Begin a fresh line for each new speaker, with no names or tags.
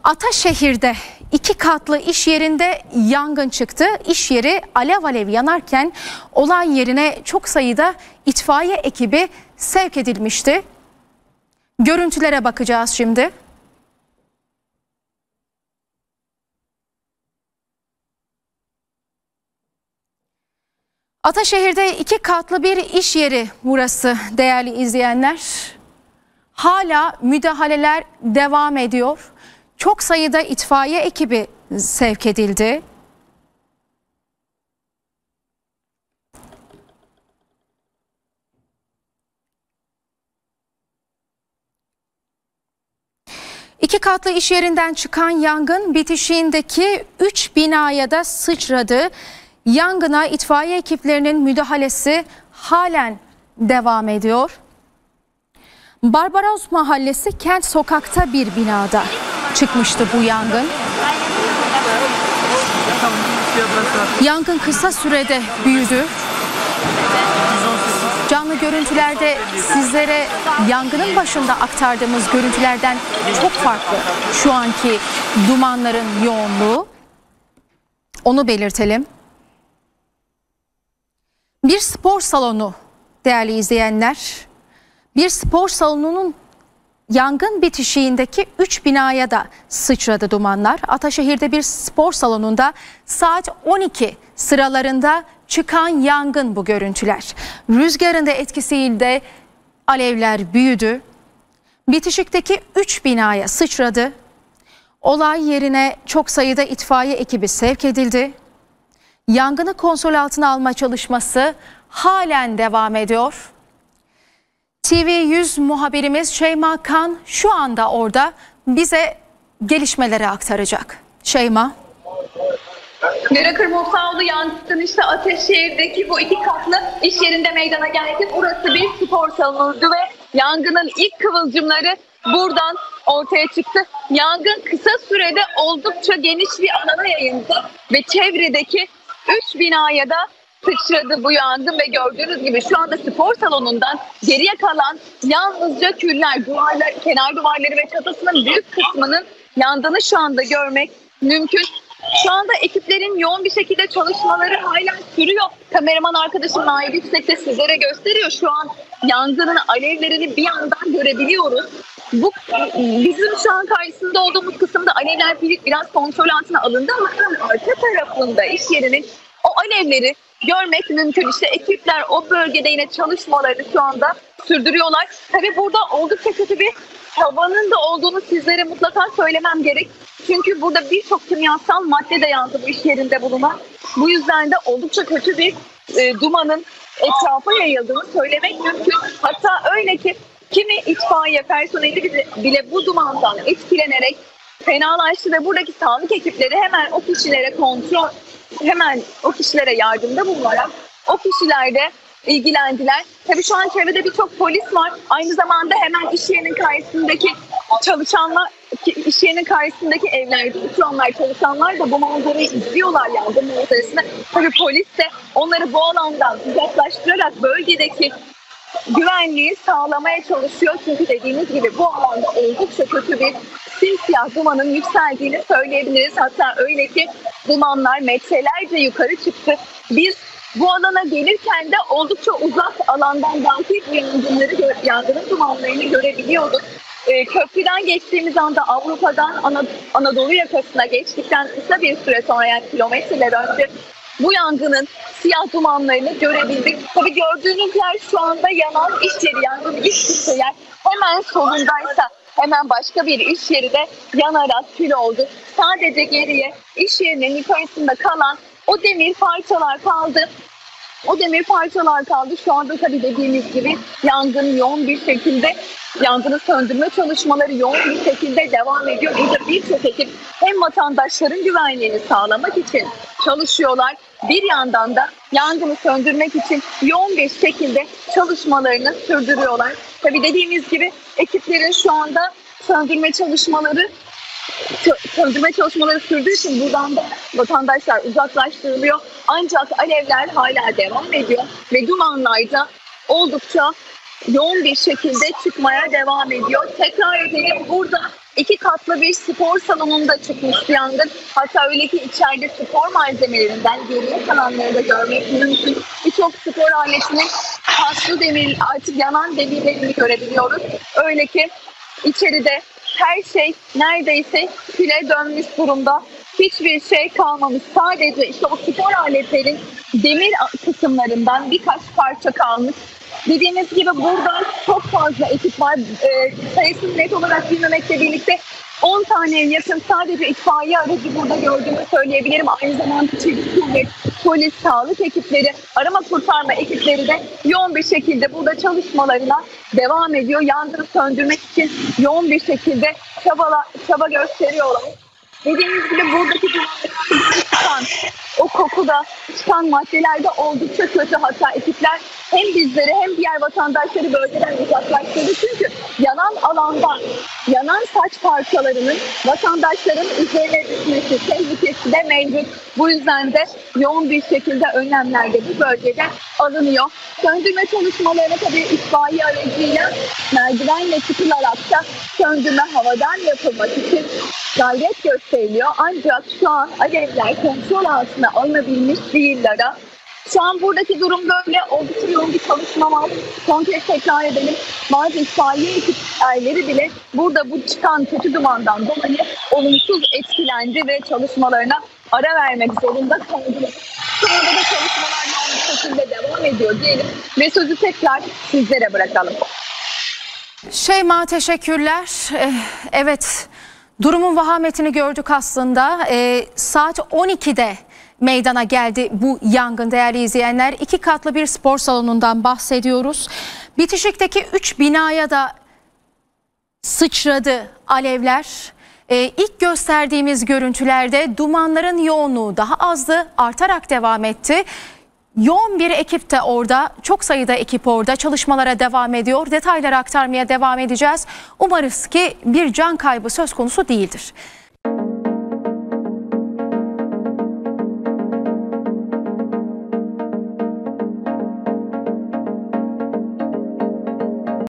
Ataşehir'de 2 katlı iş yerinde yangın çıktı. İş yeri alev alev yanarken olay yerine çok sayıda itfaiye ekibi sevk edilmişti. Görüntülere bakacağız şimdi. Ataşehir'de 2 katlı bir iş yeri burası değerli izleyenler. Hala müdahaleler devam ediyor. Çok sayıda itfaiye ekibi sevk edildi. İki katlı iş yerinden çıkan yangın bitişiğindeki 3 binaya da sıçradı. Yangına itfaiye ekiplerinin müdahalesi halen devam ediyor. Barbaros Mahallesi Kent Sokak'ta bir binada çıkmıştı bu yangın. Yangın kısa sürede büyüdü. Canlı görüntülerde sizlere yangının başında aktardığımız görüntülerden çok farklı şu anki dumanların yoğunluğu. Onu belirtelim. Bir spor salonu değerli izleyenler. Bir spor salonunun yangın bitişiğindeki 3 binaya da sıçradı dumanlar. Ataşehir'de bir spor salonunda saat 12 sıralarında çıkan yangın bu görüntüler. Rüzgarın da etkisiyle alevler büyüdü. Bitişikteki 3 binaya sıçradı. Olay yerine çok sayıda itfaiye ekibi sevk edildi. Yangını kontrol altına alma çalışması halen devam ediyor. TV100 muhabirimiz Şeyma Kan şu anda orada bize gelişmeleri aktaracak. Şeyma.
Merakır Musaoğlu yangın işte Ataşehir'deki bu 2 katlı iş yerinde meydana geldi. Burası bir spor salonuydu ve yangının ilk kıvılcımları buradan ortaya çıktı. Yangın kısa sürede oldukça geniş bir alana yayıldı ve çevredeki 3 binaya da sıçradı bu yangın ve gördüğünüz gibi şu anda spor salonundan geriye kalan yalnızca küller, duvarlar, kenar duvarları ve çatısının büyük kısmının yandığını şu anda görmek mümkün. Şu anda ekiplerin yoğun bir şekilde çalışmaları hala sürüyor. Kameraman arkadaşım Nail Yüksek de sizlere gösteriyor. Şu an yangının alevlerini bir yandan görebiliyoruz. Bu bizim şu an karşısında olduğumuz kısımda alevler biraz kontrol altına alındı ama arka tarafında iş yerinin o alevleri görmek mümkün. İşte ekipler o bölgede yine çalışmalarını şu anda sürdürüyorlar. Tabii burada oldukça kötü bir havanın da olduğunu sizlere mutlaka söylemem gerek. Çünkü burada birçok kimyasal madde de yandı bu iş yerinde bulunan. Bu yüzden de oldukça kötü bir dumanın etrafa yayıldığını söylemek mümkün. Hatta öyle ki kimi itfaiye personeli bile bu dumandan etkilenerek fenalaştı ve buradaki sağlık ekipleri hemen o kişilere yardımda bulunarak o kişiler de ilgilendiler. Tabii şu an çevrede birçok polis var. Aynı zamanda hemen iş yerinin karşısındaki çalışanlar, iş yerinin karşısındaki evlerde oturanlar, çalışanlar da bu manzarayı izliyorlar yangın manzarasını. Tabii polis de onları bu alandan uzaklaştırarak bölgedeki güvenliği sağlamaya çalışıyor. Çünkü dediğimiz gibi bu alanda oldukça kötü bir simsiyah dumanın yükseldiğini söyleyebiliriz. Hatta öyle ki dumanlar metrelerce yukarı çıktı. Biz bu alana gelirken de oldukça uzak alandan belki bu yangının dumanlarını görebiliyorduk. Köprüden geçtiğimiz anda Avrupa'dan Anadolu yakasına geçtikten kısa bir süre sonra yani kilometreler önce bu yangının siyah dumanlarını görebildik. Tabii gördüğünüz yer şu anda yanan iş yeri, yangının iş çıktığı yer. Hemen solundaysa hemen başka bir iş yeri de yanarak kül oldu. Sadece geriye iş yerinin yukarısında kalan o demir parçalar kaldı. O demir parçalar kaldı. Şu anda tabii dediğimiz gibi yangın yoğun bir şekilde, yangını söndürme çalışmaları yoğun bir şekilde devam ediyor. Burada birçok ekip hem vatandaşların güvenliğini sağlamak için çalışıyorlar. Bir yandan da yangını söndürmek için yoğun bir şekilde çalışmalarını sürdürüyorlar. Tabii dediğimiz gibi ekiplerin şu anda söndürme çalışmaları sürdüğü için buradan da vatandaşlar uzaklaştırılıyor. Ancak alevler hala devam ediyor ve dumanlar da oldukça yoğun bir şekilde çıkmaya devam ediyor. Tekrar edelim, burada 2 katlı bir spor salonunda çıkmıştı yangın. Hatta öyle ki içeride spor malzemelerinden geriye kalanları da görmek mümkün. Birçok spor aletinin paslı demir, artık yanan demirlerini görebiliyoruz. Öyle ki içeride her şey neredeyse küle dönmüş durumda. Hiçbir şey kalmamış. Sadece işte o spor aletlerin demir kısımlarından birkaç parça kalmış. Dediğimiz gibi burada çok fazla ekip var. Sayısını net olarak bilmemekle birlikte 10 taneye yakın sadece itfaiye aracı burada gördüğümü söyleyebilirim. Aynı zamanda çevik kuvvet, polis, sağlık ekipleri, arama kurtarma ekipleri de yoğun bir şekilde burada çalışmalarına devam ediyor. Yangını söndürmek için yoğun bir şekilde çaba gösteriyorlar. Dediğimiz gibi buradaki çıkan o kokuda çıkan maddelerde oldukça kötü. Hatta ekipler hem bizleri hem diğer vatandaşları bölgeden uzaklaştırdı. Çünkü yanan alandan yanan saç parçalarının vatandaşların üzerine düşmesi tehlikesi de mevcut. Bu yüzden de yoğun bir şekilde önlemler de bu bölgede alınıyor. Söndürme çalışmalarına tabii itfaiye aracıyla merdivenle çıkılarak da söndürme havadan yapılmak için gayret gösteriliyor. Ancak şu an alevler kontrol altına alınabilmiş değiller. Şu an buradaki durum böyle. Oldukça yoğun bir çalışma var. Son kez tekrar edelim. Bazı itfaiye ekipleri bile burada bu çıkan kötü dumandan dolayı olumsuz etkilendi ve çalışmalarına ara vermek zorunda kaldı. Şu anda da çalışmalar yoğun bir şekilde devam ediyor diyelim ve sözü tekrar sizlere bırakalım.
Şeyma, teşekkürler. Evet, durumun vahametini gördük aslında. Saat 12'de meydana geldi bu yangın değerli izleyenler. 2 katlı bir spor salonundan bahsediyoruz. Bitişikteki 3 binaya da sıçradı alevler. İlk gösterdiğimiz görüntülerde dumanların yoğunluğu daha azdı, artarak devam etti. Yoğun bir ekip de orada, çok sayıda ekip orada çalışmalara devam ediyor. Detayları aktarmaya devam edeceğiz. Umarız ki bir can kaybı söz konusu değildir.